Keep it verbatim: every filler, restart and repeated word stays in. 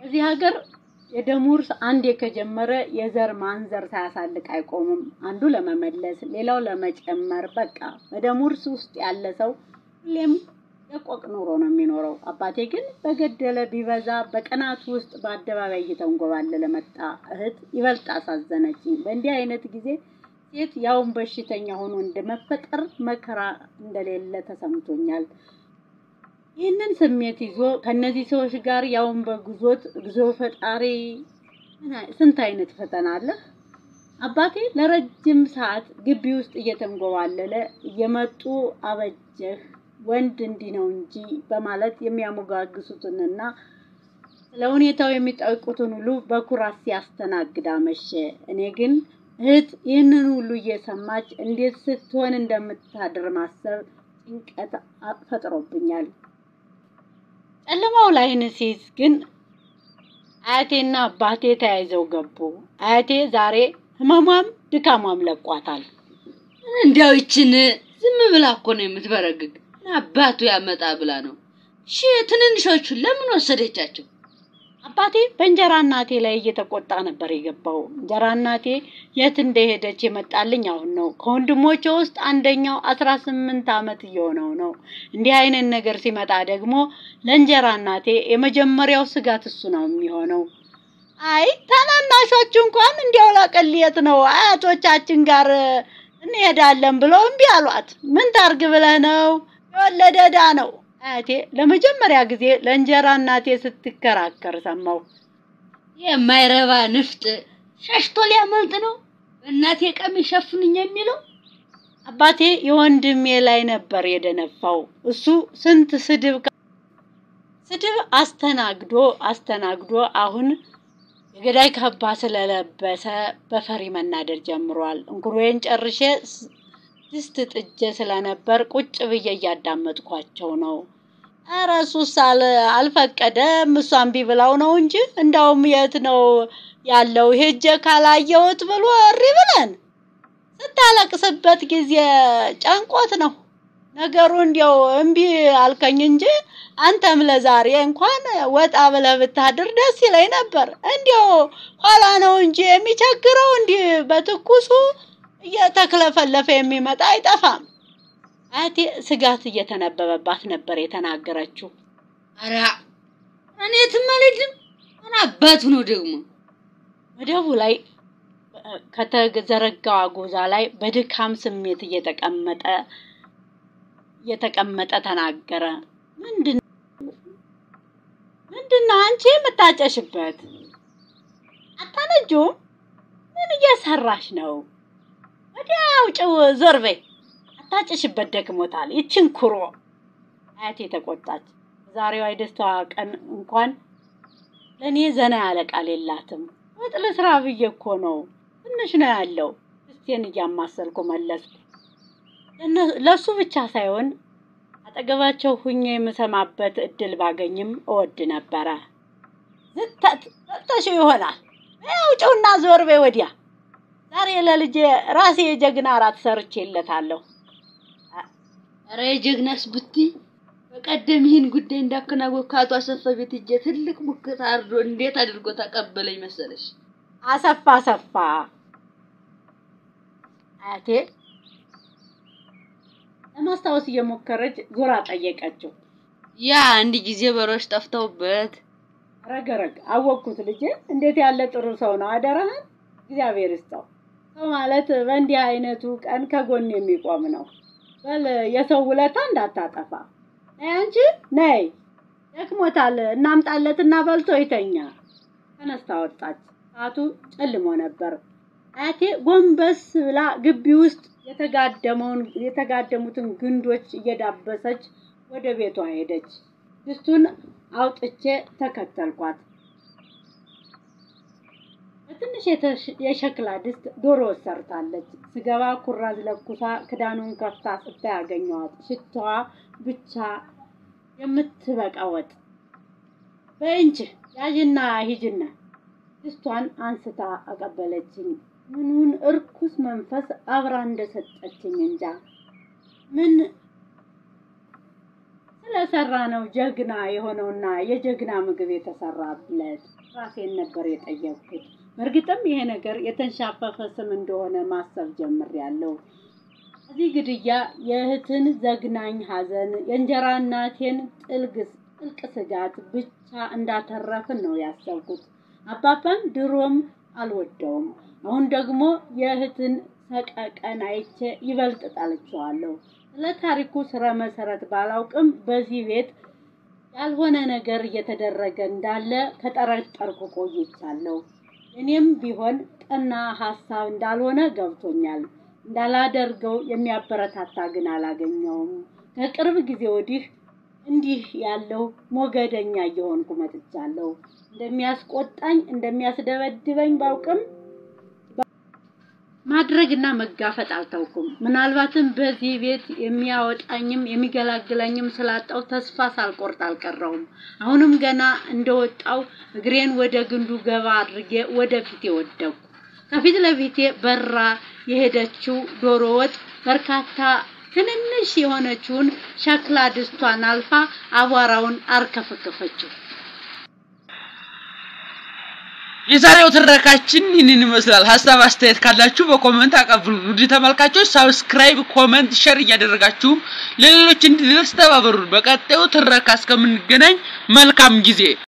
እዚህ ሀገር የደም ውርስ አንዴ ከጀመረ የዘር ማንዘር ሳያሳልቅ አይቆምም። አንዱ ለመመለስ ሌላው ለመጨመር በቃ በደም ውርስ ውስጥ ያለ ሰው ሁሌም የቆቅ ኑሮ ነው የሚኖረው። አባቴ ግን በገደለ ቢበዛ በቀናት ውስጥ በአደባባይ እየተንጎባለለ መጣ። እህት ይበልጥ አሳዘነችኝ። በእንዲህ አይነት ጊዜ ሴት ያውን በሽተኛ ሆኖ እንደመፈጠር መከራ እንደሌለ ተሰምቶኛል። ይህንን ስሜት ይዞ ከነዚህ ሰዎች ጋር ያውን በጉዞት እግዚኦ ፈጣሪ ስንት አይነት ፈተና አለ። አባቴ ለረጅም ሰዓት ግቢ ውስጥ እየተንጎባለለ እየመጡ አበጀህ ወንድ እንዲህ ነው እንጂ በማለት የሚያሞጋግሱትንና ለሁኔታው የሚጠይቁትን ሁሉ በኩራት ሲያስተናግድ አመሸ። እኔ ግን እህት ይህንን ሁሉ እየሰማች እንዴት ስትሆን እንደምታድር ማሰብ ጭንቀት ፈጥሮብኛል። ጨለማው ላይ ሲይዝ ግን አያቴና አባቴ ተያይዘው ገቡ። አያቴ ዛሬ ህመሟም ድካሟም ለቋታል። እንዲያው ይችን ዝም ብላ እኮ ነው የምትበረግግ። አባቱ ያመጣ ብላ ነው። እሺ ትንንሾቹ ለምን ወሰደቻቸው? አባቴ በእንጀራ እናቴ ላይ እየተቆጣ ነበር የገባው። እንጀራ እናቴ የት እንደሄደች የመጣልኝ አሁን ነው። ከወንድሞቼ ውስጥ አንደኛው አስራ ስምንት ዓመት እየሆነው ነው። እንዲህ አይነት ነገር ሲመጣ ደግሞ ለእንጀራ እናቴ የመጀመሪያው ስጋት እሱ ነው የሚሆነው። አይ ታናናሾቹ እንኳን እንዲያው ላቀልየት ነው አያቶቻችን ጋር እንሄዳለን ብለው እምቢ አሏት። ምን ታርግ ብለህ ነው? የወለደዳ ነው። አያቴ ለመጀመሪያ ጊዜ ለእንጀራ እናቴ ስትከራከር ሰማው። የማይረባ ንፍጥ ሸሽቶ ሊያመልጥ ነው እናቴ ቀሚስ ሸፍኑኝ የሚለው። አባቴ የወንድሜ ላይ ነበር የደነፋው። እሱ ስንት ስድብ ስድብ አስተናግዶ አስተናግዶ አሁን የገዳይ ካባ ስለለበሰ በፈሪ መናደር ጀምሯል። እንኩሮዬን ጨርሼ ድስት ጥጄ ስለነበር ቁጭ ብዬ እያዳመጥኳቸው ነው። ኧረ እሱስ አልፈቀደም እሷን ቢብላው ነው እንጂ እንዳውም የት ነው ያለው ሄጄ ካላየሁት ብሎ እሪ ብለን ስታለቅስበት ጊዜ ጨንቆት ነው ነገሩ። እንዲያው እምቢ አልከኝ እንጂ አንተም ለዛሬ እንኳን ወጣ ብለህ ብታድር ደስ ይለኝ ነበር። እንዲያው ኋላ ነው እንጂ የሚቸግረው እንዲህ በትኩሱ እየተክለፈለፈ የሚመጣ አይጠፋም። አያቴ ስጋት እየተነበበባት ነበር የተናገረችው። አራ እኔ ትመለድም እና አባቱ ነው ደግሞ ወደቡ ላይ ከተዘረጋው አጎዛ ላይ በድካም ስሜት እየተቀመጠ እየተቀመጠ ተናገረ። ምንድን ምንድነው አንቺ የምታጨሽበት? አታነጁ? ምን እየሰራሽ ነው? ወዲያው ጭው ዞር በይ። አታጨሽበት ደክሞታል ይችን ኩሮ። አያቴ ተቆጣች። ዛሬው አይደስታዋ ቀን እንኳን ለኔ ዘና ያለ ቃል የላትም። ወጥ ለስራ ብዬ እኮ ነው ትንሽ ነው ያለው። እስቴን እያማሰልኩ መለስኩ። ለሱ ብቻ ሳይሆን አጠገባቸው ሁኜ የምሰማበት እድል ባገኝም እወድ ነበር። ዝተት ተተሽ ይሆናል። ያው ጭውና ዞር በይ ወዲያ። ዛሬ ለልጄ ራሴ የጀግና ራት ሰርቼለታለሁ። አረ የጀግናስ ብቲ በቀደም ይህን ጉዳይ እንዳከናወ ካቶ አሰፋ ቤት እጄ ትልቅ ሙከታ አርዶ እንዴት አድርጎ ተቀበለኝ መሰለሽ? አሰፋ አሰፋ አያቴ ለማስታወስ እየሞከረች ዞራ ጠየቀችው። ያ አንድ ጊዜ በሮሽ ጠፍተውበት ረገረግ አወቅኩት። ልጄ እንዴት ያለ ጥሩ ሰው ነው። አደረህን እግዚአብሔር ይስጠው። ሰው ማለት በእንዲህ አይነቱ ቀን ከጎን የሚቆም ነው። በል የሰው ውለታ እንዳታጠፋ። ነይ አንቺ ነይ ደክሞታል እናምጣለትና በልቶ ይተኛ። ተነስታ ወጣች። ሰዓቱ ጨልሞ ነበር። አያቴ ጎንበስ ብላ ግቢ ውስጥ የተጋደመውን የተጋደሙትን ግንዶች እየዳበሰች ወደ ቤቷ ሄደች። ድስቱን አውጥቼ ተከተልኳት። በትንሽ የሸክላ ድስት ዶሮ ሰርታለች። ስገባ ኩራዝ ለኩሳ ክዳኑን ከፍታ ስታያገኘዋት ሽታዋ ብቻ የምትበቃ ወጥ። በእንቺ ያጅና ሂጅና ድስቷን አንስታ አቀበለችኝ። ምኑን እርኩስ መንፈስ አብራ እንደሰጠችኝ እንጃ። ምን ስለ ስለሰራ ነው ጀግና የሆነውና የጀግና ምግብ የተሰራበት ራሴን ነበር የጠየቅኩት። በእርግጥም ይሄ ነገር የተንሻፈፈ ስም እንደሆነ ማሰብ ጀምሬያለሁ። እዚህ ግድያ የእህትን ዘግናኝ ሐዘን የእንጀራ እናቴን ጥልቅ ጥልቅ ስጋት ብቻ እንዳተረፍን ነው ያሰብኩት። አባባን ድሮም አልወደውም። አሁን ደግሞ የእህትን ሰቀቀን አይቼ ይበልጥ ጣልቼዋለሁ። ለታሪኩ ስራ መሰረት ባላውቅም በዚህ ቤት ያልሆነ ነገር እየተደረገ እንዳለ ከጠረጠርኩ ቆይቻለሁ። እኔም ቢሆን ቀና ሐሳብ እንዳልሆነ ገብቶኛል። እንዳላደርገው የሚያበረታታ ግን አላገኘውም። ከቅርብ ጊዜ ወዲህ እንዲህ ያለው ሞገደኛ እየሆንኩ መጥቻለሁ። እንደሚያስቆጣኝ እንደሚያስደበድበኝ ባውቅም ማድረግና መጋፈጥ አልተውኩም። ምናልባትም በዚህ ቤት የሚያወጣኝም የሚገላግለኝም ስላጣው ተስፋ ሳልቆርጥ አልቀረውም። አሁንም ገና እንደወጣው እግሬን ወደ ግንዱ ገባ አድርጌ ወደፊት ወደኩ። ከፊት ለፊቴ በራ የሄደችው ዶሮ ወጥ በርካታ ትንንሽ የሆነችውን ሸክላ ድስቷን አልፋ አቧራውን አርከፈከፈችው። የዛሬው ትረካችን ይህንን ይመስላል። ሐሳብ አስተያየት ካላችሁ በኮሜንት አቀብሉ። ውድ ተመልካቾች ሰብስክራይብ፣ ኮሜንት፣ ሼር እያደረጋችሁ ለሌሎች እንዲደርስ ተባበሩ። በቀጣዩ ትረካ እስከምንገናኝ መልካም ጊዜ